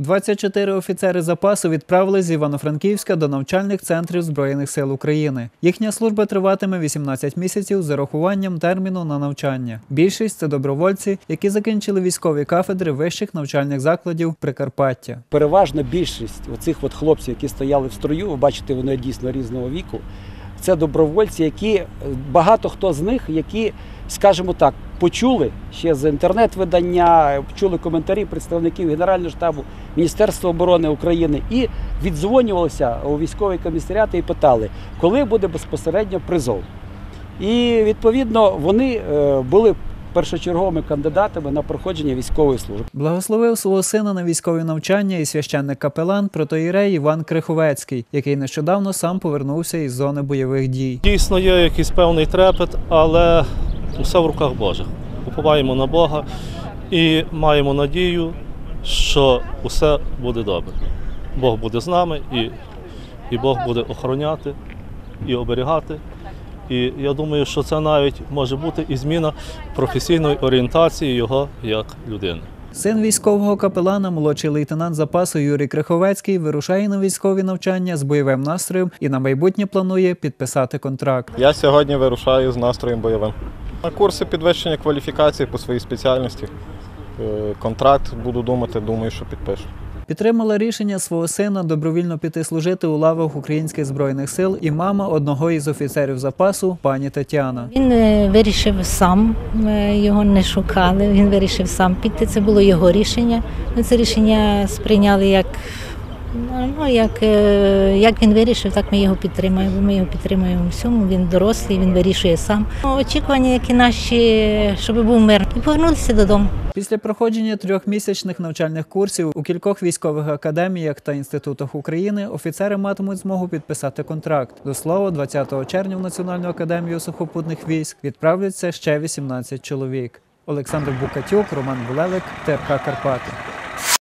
24 офіцери запасу відправили з Івано-Франківська до навчальних центрів Збройних сил України. Їхня служба триватиме 18 місяців з урахуванням терміну на навчання. Більшість – це добровольці, які закінчили військові кафедри вищих навчальних закладів Прикарпаття. Переважна більшість оцих хлопців, які стояли в строю, ви бачите, вони дійсно різного віку, це добровольці, які, багато хто з них, які, скажімо так, почули ще з інтернет-видання, почули коментарі представників Генерального штабу, Міністерства оборони України і віддзвонювалися у військові комісаріати і питали, коли буде безпосередньо призов. І, відповідно, вони були першочерговими кандидатами на проходження військової служби. Благословив свого сина на військові навчання і священник-капелан протоієрей Іван Криховецький, який нещодавно сам повернувся із зони бойових дій. Дійсно є якийсь певний трепет, але все в руках Божих. Уповаємо на Бога і маємо надію, що усе буде добре. Бог буде з нами і Бог буде охороняти і оберігати. І я думаю, що це навіть може бути і зміна професійної орієнтації його як людини. Син військового капелана, молодший лейтенант запасу Юрій Криховецький, вирушає на військові навчання з бойовим настроєм і на майбутнє планує підписати контракт. Я сьогодні вирушаю з настроєм бойовим. На курси підвищення кваліфікації по своїй спеціальності. Контракт думаю, що підпишу. Підтримала рішення свого сина добровільно піти служити у лавах українських збройних сил і мама одного із офіцерів запасу, пані Тетяна. Він вирішив сам, його не шукали, він вирішив сам піти, це було його рішення. Ми це рішення сприйняли як він вирішив, так ми його підтримуємо. Ми його підтримуємо у всьому, він дорослий, він вирішує сам. Очікування, які наші, щоб був мир, і повернутися додому. Після проходження 3-місячних навчальних курсів у кількох військових академіях та інститутах України офіцери матимуть змогу підписати контракт. До слова, 20 червня в Національну академію сухопутних військ відправляться ще 18 чоловік. Олександр Букатюк, Роман Булелик, ТРК Карпати.